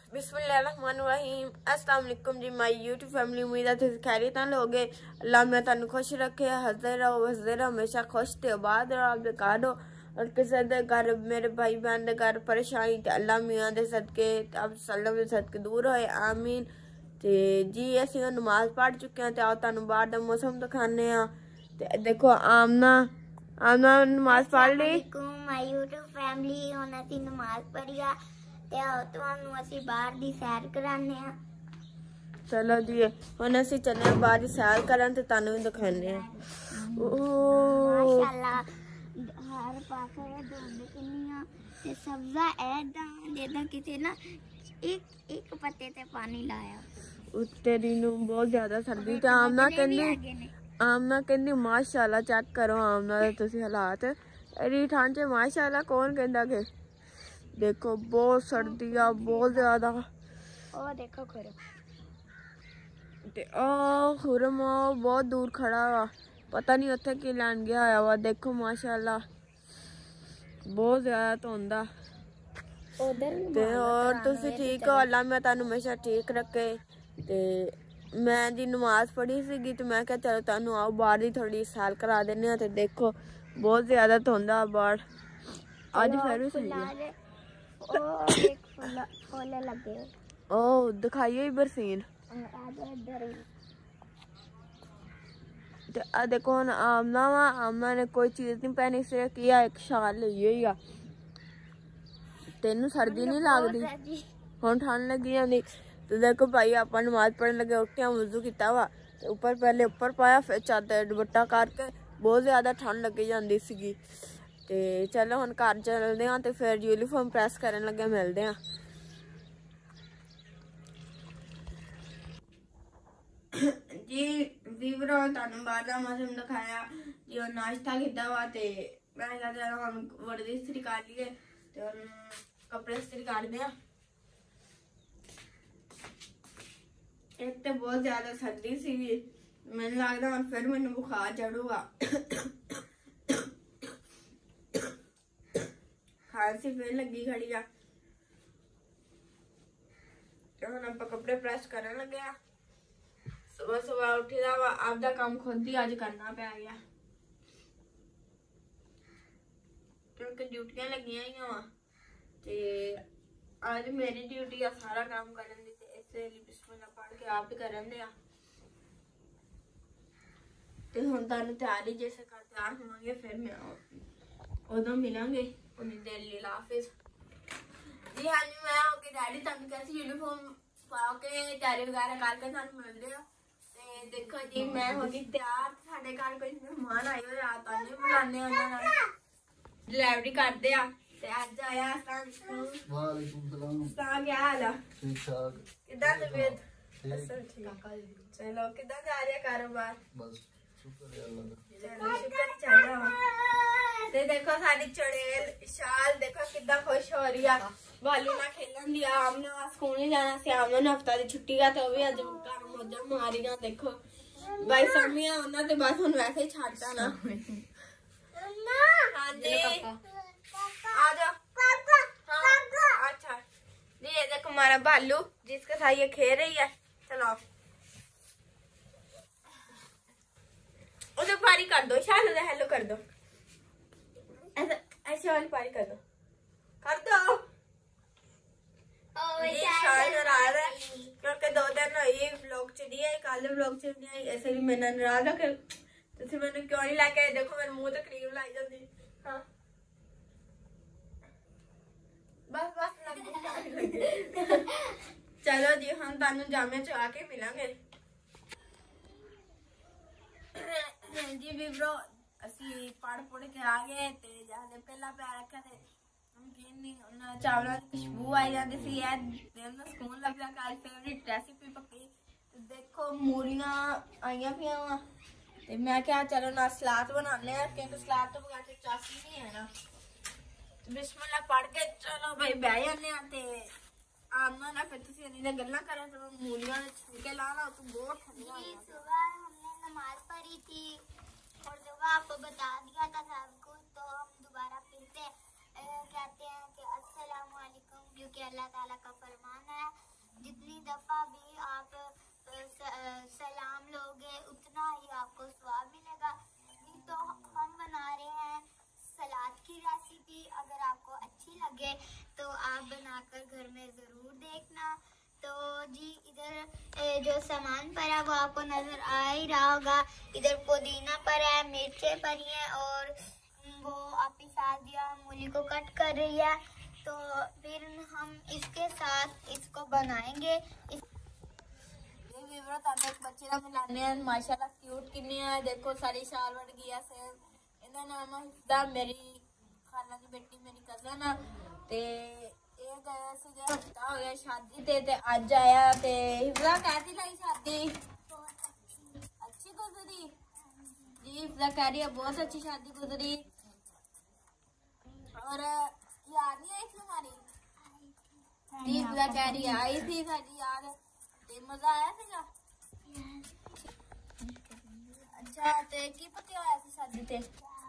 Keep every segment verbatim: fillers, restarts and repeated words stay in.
बिस्मिल्लाहिर्रहमानिर्रहीम। अस्सलाम वालेकुम जी माय यूट्यूब फैमिली। उम्मीद है तुम खैरियत नाल होगे। अल्लाह मैं तुहानू खुश रखे, हंसदे रहो वसदे रहो, हमेशा खुश ते आबाद रहो। आप बेकार हो और किसी दे घर मेरे भाई बहन दे घर परेशानी ते अल्लाह मियां दे सदके आप सल्लम दे सदके दूर होए, आमीन। ते जी असीं नमाज पढ़ चुके हैं ते आओ तुहानू बाहर दा मौसम दिखाने आ। ते देखो आमना आमना नमाज पढ़ ली। माय यूट्यूब फैमिली हुण असीं नमाज पढ़ी आ ते आओ तुहानू असीं बाहर दी सैर कराने आ। चलो जी हुण असीं चले बाहर दी सैर करन ते तुहानू भी दिखाने आ। माशाअल्लाह हर पासे धुंद किन्नी आ ते सब्जा ऐदां जिद्दां किसी ना एक एक पत्ते ते पानी लाया। उत्ते दी नू बहुत ज्यादा सर्दी ते आमना कहंदी आमना कहंदी माशाअल्लाह चेक करो आमना दे तुसीं हालात एडी ठंड च माशाअल्लाह कौन कहंदा के देखो बहुत सर्दी आ बहुत ज्यादा। ओ देखो खुरम ते ओ खुरम बहुत दूर खड़ा वा, पता नहीं उत्थे की लैन गया होया वा। देखो माशाअल्लाह बहुत ज्यादा धुंद आ ते और तुसीं ठीक हो। अल्लाह मैं तुहानू हमेशा ठीक रखे। ते मैं जी नमाज पढ़ी सीगी ते मैं क्या चलो तुहानू आओ बाहर दी थोड़ी सैर करा देने। ते देखो बहुत ज्यादा धुंद आ बाहर। अज फिर भी सही है। ओ एक फुल फुल लगे ओ दिखाइए इधर सीन। ते आ देखो हुण आमना वा, आमना ने कोई चीज नहीं पहनी, सिर्फ किया एक शाल लई हुई आ। तेनू सर्दी नहीं लगदी हुण ठंड लगी जांदी। तो देखो भाई आप नमाज पढ़न लगे उठे वजू किया वा ते ऊपर पहले ऊपर पाया फिर चादर दुपट्टा करके बहुत ज्यादा ठंड लगी जाती सी। ते चलो हुण घर चलदे हां ते फिर यूनीफॉर्म प्रैस करन लगे मिलदे हां। जी वीवरो तुहानू बाहर दा मौसम दिखाया जी और नाश्ता किया वा ते मैं कहता हम वर्दी इस्त्री कर लिए ते हुण कपड़े इस्त्री करदे हां। एक तो बहुत ज्यादा सर्दी सी, मैंने लगता हूँ फिर मैंने बुखार चढ़ूगा। खांसी फिर लगी खड़ी आ। हम आप कपड़े प्रेस करने लगे आ। सुबह सुबह उठी दा वा, आपदा काम खुद ही अज करना पै गया क्योंकि ड्यूटियां लगियां ही वा ते अज मेरी ड्यूटी आ सारा काम करने दी। इसलिए बिस्मिल्लाह पढ़ के आप भी करन दे आ ते हुण तुहानू तैयारी जैसे कर तैयार होवांगे फिर मैं उदों मिलांगे। उन्नी देर लिए हाफिज जी। हाँ जी मैं ओके डैडी तुहानू कैसी यूनिफॉर्म पा के तैयारी वगैरह करके तुहानू मिलदे आ। ते देखो जी मैं हो गई तैयार। साडे घर कोई मेहमान आए हुए आ, तुहानू बुलाने उन्हां नाल डिलीवरी करदे आ ते अज आया वालेकुम सलाम सलाम क्या हाल है ठीक ठाक किदा तबीयत अच्छा ठीक चलो किदा जा रहा कारोबार बस शुक्र है अल्लाह का चलो शुक्र चाहिए। ते देखो साडी चड़ेल शाल देखो किदा खुश हो रही है बालू ना खेलन दी। आमने स्कूल नहीं जाना सी, आमने ने हफ्ता दी छुट्टी का तो भी अज घर मौजा मारियां। देखो भाई समिया उन्हां ते बस हुण वैसे ही छाड़ता ना। हां जी आ जाओ हाँ अच्छा जी। ये देखो हमारा भालू जिसके साथ ये खेल रही है। चलो उधर पारी कर दो, शाल हेलो कर दो, ऐसा ऐसे वाली पारी कर दो कर दो जी। शाल नाराज है क्योंकि दो दिन हुई व्लॉग च नहीं आई, कल व्लॉग च नहीं आई, इसलिए मैंने नाराज रखे तुसीं मैंने क्यों नहीं लैके आए। देखो मेरे मुंह ते क्रीम लाई जाती। हाँ बस बस चलो जी हम तुहानू जामे च आके मिलांगे जी। वीवरो असी पढ़ पुढ़ के आ गए ते जाने पहला प्यार रखा थे चावलों की खुशबू आई जाती सी। दिन स्कूल लग जा कल फेवरेट रेसिपी पक्की। देखो मूलियां आईया पियां वा ते मैं क्या चलो ना सलाद बनाने क्योंकि सलाद तो बगैर चासी नहीं है ना। बिस्मिल्लाह पढ़ के चलो भाई बह जाने ते आमना ना फिर तुसीं इन्नी गल्लां करा तो मूलियां दे छिलके लाना तो बहुत ठंडा है। सुबह हमने नमाज पढ़ी थी और सुबह आपको बता दिया था सब कुछ, तो हम दोबारा फिर से कहते हैं कि अस्सलाम वालेकुम क्योंकि अल्लाह ताला का फरमान है दफ़ा भी आप सलाम लोगे उतना ही आपको स्वाब मिलेगा। तो हम बना रहे हैं सलाद की रेसिपी। अगर आपको अच्छी लगे तो आप बनाकर घर में ज़रूर देखना। तो जी इधर जो सामान पर है वो आपको नज़र आ ही रहा होगा। इधर पुदीना पर है, मिर्चें पड़ी हैं और वो आपकी शादिया मूली को कट कर रही है। तो फिर हम इसके साथ इसको बनाएंगे। इस... एक बच्चे का मिलाने हैं माशाल्लाह क्यूट किन्नी है। देखो सारी शाल वड़ गया से इनका नाम है हिफ्दा, मेरी खाला की बेटी, मेरी कजन है। ते ਇਹ ਗਏ ਸੀਗੇ ਹਫਤਾ ਹੋ ਗਿਆ शादी ਤੇ ਤੇ ਅੱਜ ਆਇਆ ਤੇ हिफ्दा कैसी लगी शादी? अच्छी गुजरी जी। हिफ्दा कह रही है बहुत अच्छी शादी गुजरी। और यार नहीं आई थी हमारी जी? हिफ्दा कह रही है आई थी साडी यार ते मजा आया सीगा। अच्छा ते की पक्या होया सी शादी ते?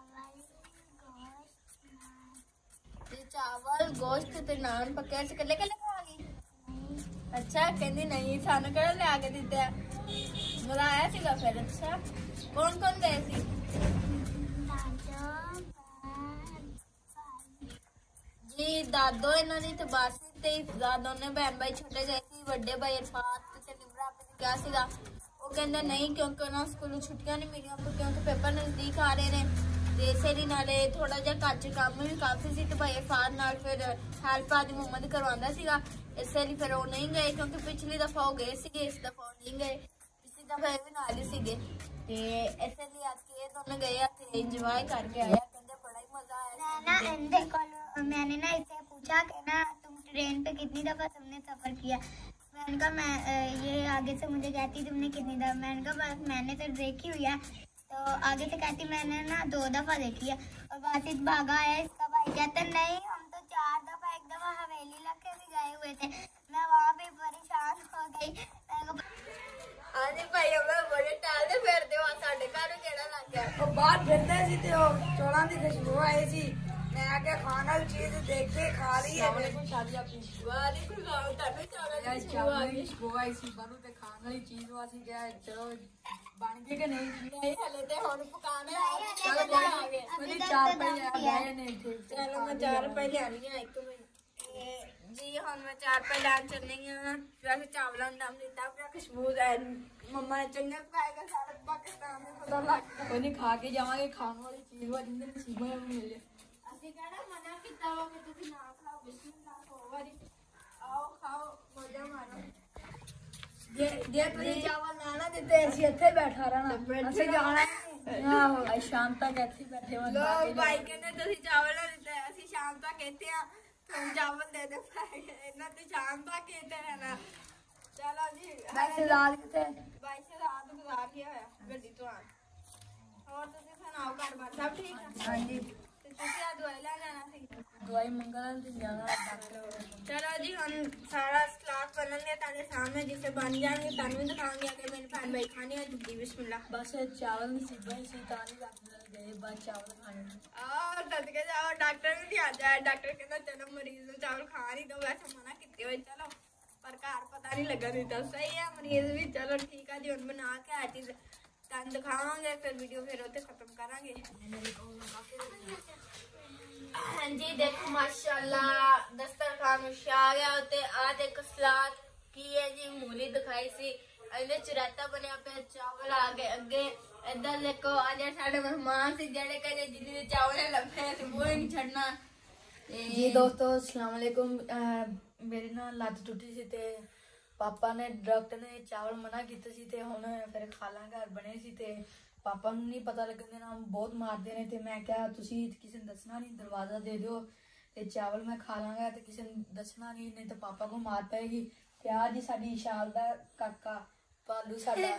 चावल गोश्त ते नान पक्के से कल्ले कल्ले खा गई। अच्छा कहती नहीं सानू केड़ा ले आके दिते। मजा आया सीगा फिर? अच्छा कौन कौन गए सी? जी दादो इन्हों ने ते बासी ते हिफ्जा दोने बहन भाई छोटे गए सी। बड़े भाई अरफात ते निमरा आपने क्या सीगा वो कहंदा नहीं क्योंकि उन्होंने स्कूलों छुट्टियां नहीं मिलियां क्योंकि पेपर नजदीक आ रहे हैं। इसे नाले थोड़ा जा घर च काम भी काफी सी भाई अरफात नाल फिर हेल्प आदि मुहम्मद करवांदा सीगा। इसलिए फिर वो नहीं गए क्योंकि पिछली दफा वो गए सीगे, इस दफा वो नहीं गए। पिछली दफा भी नाल ही सीगे ते इसलिए आज के दोनों गए थे एंजॉय करके आया। कहंदे बड़ा ही मजा आया ना। देखो मैंने ना इसे पूछा कि ना तुम ट्रेन पे कितनी दफा तुमने सफर किया? मैंने कहा मैं ये आगे से मुझे कहती तुमने कितनी दफा? मैंने कहा बस मैंने तो देखी हुई है। तो आगे से कहती मैंने ना दो दफा देखी है। और बासित भागा आया इसका भाई कहते नहीं हम तो चार दफा, एक दफा हवेली लगे भी गए हुए थे। मैं वहाँ पे परेशान हो गई। आजी भाई हमें बड़े टालते फिरते हो साडे घर केड़ा लग गया ਉਹ ਬਾਹਰ ਫਿਰਦੇ ਸੀ ਤੇ ਉਹ ਚੌਲਾਂ ਦੀ ਖੁਸ਼ਬੂ ਆਈ ਸੀ। मैं आके खाना चीज देख के खा रही है। शादी अपनी वाली को गाओ तब चावल की खुशबू आई सी बारू ते खाने वाली चीज वासी क्या चलो बन गई कि नहीं? नहीं हले ते हुन पकाने आ गए। चलो आ गए मेरी चार रुपए गए ने थे। चलो मैं चार रुपए लियानी है एक मिनट जी। हुन मैं चार रुपए लान चलनी है। वैसे चावलों का नाम लेता पूरा खुशबू है मम्मा ने चंगे पकाएगा सारा पाकिस्तान में पता लग कोई नहीं खा के जावांगे खाने वाली चीज वा जिंदे नसीबों में मिल जाए। ਅਸੀਂ ਕਿਹੜਾ ਮਨਾ ਕੀਤਾ ਵਾ ਕਿ ਤੁਸੀਂ ਨਾ ਖਾਓ ਬਿਸਮਿਲ੍ਲਾ ਖਾਓ ਵਾਰੀ आओ खाओ मजा मारो। ਜੇ ਜੇ ਤੁਸੀਂ ਚਾਵਲ ਨਾ ਨਾ ਦਿੱਤੇ ਅਸੀਂ ਇੱਥੇ ਬੈਠਾ ਰਹਿਣਾ। ਅਸੀਂ ਜਾਣਾ ਆਹੋ ਅੱਜ ਸ਼ਾਮ ਤੱਕ ਇੱਥੇ ਬੈਠੇ ਹਾਂ। ਲੋਕ ਭਾਈ ਕਹਿੰਦੇ ਤੁਸੀਂ ਚਾਵਲ ਨਾ ਦਿੱਤੇ ਅਸੀਂ ਸ਼ਾਮ ਤੱਕ ਇੱਥੇ ਆ ਤੁਹਾਨੂੰ ਚਾਵਲ ਦੇ ਦੇ ਭਾਈ ਇਹਨਾਂ ਤੇ ਸ਼ਾਮ ਤੱਕ ਇੱਥੇ ਰਹਿਣਾ। ਚਲੋ ਜੀ ਬਸ ਰਾਤ ਕਿਤੇ ਬਾਈ ਸੇ ਰਾਤ ਗੁਜ਼ਾਰ ਲਿਆ ਹੋਇਆ ਗੱਡੀ ਤੋਂ ਆ। ਹੋਰ ਤੁਸੀਂ ਸੁਣਾਓ ਘਰ ਬਾਰ ਸਭ ਠੀਕ ਹੈ? ਹਾਂਜੀ ਤੁਸੀਂ ਆ ਦਵਾਈ ਲੈ ਜਾਣਾ ਸੀ? ਦਵਾਈ ਮੰਗਣ ਤੇ ਜਾਣਾ ਡਾਕਟਰ। चलो जी हम सारा सलाद बनाएंगे ताकि सामने जिसे बन जाएंगे ताकि भी दिखाएंगे कि मेरे बहन भाई खाने हैं जी बिस्मिल्लाह। बस चावल नसीबों से तानी रख गए बस चावल खाने और तद के जाओ डॉक्टर भी नहीं आ जाए। डॉक्टर कहता चलो मरीज को चावल खा नहीं दो वैसे मना किते हुए चलो पर घर पता नहीं लगा नहीं था सही है मरीज भी। चलो ठीक है जी हम बना के हर चीज तन दिखावांगे फिर वीडियो फिर उत्ते खत्म करांगे। हाँ जी देखो माशाल्लाह दस्तरखान आ गया होते आ देखो सलाद की है जी मूली दिखाई सी इन्हें चिराता बनया पे चावल आ गए अगे इधर देखो आज साढ़े मेहमान से जड़े कहे जिन्हें चावल लभे वो नहीं छड़ना। जी दोस्तों अस्सलाम वालेकुम। मेरी ना लत्त टुटी सी ते पापा ने डॉक्टर ने चावल मना किया सी ते हुण फिर खाला घर बने सी ते पापा नूं नहीं पता लगन देना बहुत मारते ने ते मैं क्या तुसी किसी ने दसना नहीं दरवाजा दे दो ते चावल मैं खा लांगा ते किसी ने दसना नहीं नहीं तो पापा को मार पाएगी। ते आज ही साडी शाल दा काका पालू साडा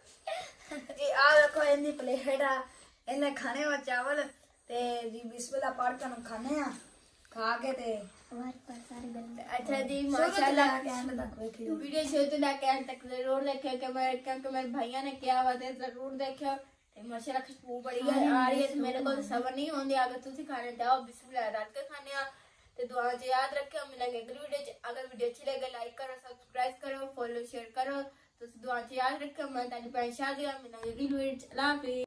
जी आ देखो इन्नी प्लेट आ इन्हें खाने वा चावल ते जी बिस्मिल्लाह पढ़ के खाने आ खा के ते अच्छा जी माशाल्लाह वीडियो शुरू तो लेके एंड तक जरूर देखियो कि मैं क्योंकि मेरे भैया ने किया हुआ था जरूर देखियो। माशाल्लाह खुशबू बड़ी है आ रही है मेरे को सबर नहीं होंदी अगर तुसी खाने जाओ बिस्मिल्लाह रख के खाने आ ते दुआ च याद रखियो मिलेंगे अगली वीडियो च। अगर वीडियो अच्छी लगे लाइक करो सब्सक्राइब करो फॉलो शेयर करो। तुम दुआ च याद रखो। मैं तेन पैसे दिया मिला अगली वीडियो च। अल्लाह हाफिज़।